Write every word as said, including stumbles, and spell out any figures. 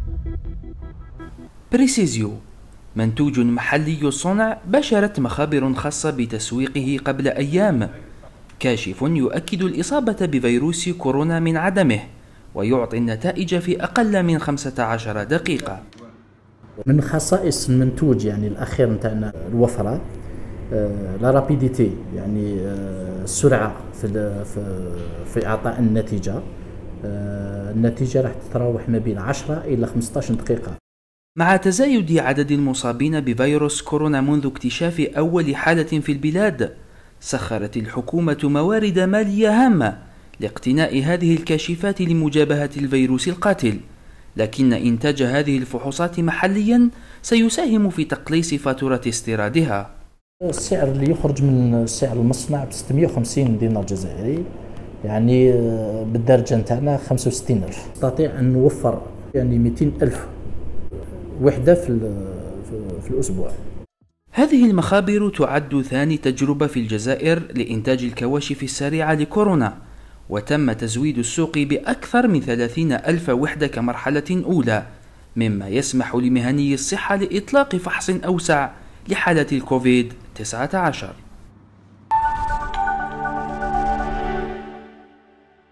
بريسيزيو منتوج محلي الصنع بشرت مخابر خاصة بتسويقه قبل أيام، كاشف يؤكد الإصابة بفيروس كورونا من عدمه ويعطي النتائج في أقل من خمسة عشر دقيقة. من خصائص المنتوج يعني الأخير نتاعنا الوفرة، آه، لا رابيديتي يعني آه، السرعة في في في إعطاء النتيجة. آه، النتيجة راح تتراوح ما بين عشرة إلى خمسة عشر دقيقة. مع تزايد عدد المصابين بفيروس كورونا منذ اكتشاف أول حالة في البلاد، سخرت الحكومة موارد مالية هامة لاقتناء هذه الكاشفات لمجابهة الفيروس القاتل، لكن إنتاج هذه الفحوصات محليا سيساهم في تقليص فاتورة استيرادها. السعر اللي يخرج من سعر المصنع ب ستمائة وخمسين دينار جزائري، يعني بالدرجة نتاعنا خمسة وستين ألف. نستطيع أن نوفر يعني مئتين ألف وحدة في, في الأسبوع. هذه المخابر تعد ثاني تجربة في الجزائر لإنتاج الكواشف السريعة لكورونا، وتم تزويد السوق بأكثر من ثلاثين ألف وحدة كمرحلة أولى، مما يسمح لمهني الصحة لإطلاق فحص أوسع لحالة الكوفيد تسعة عشر.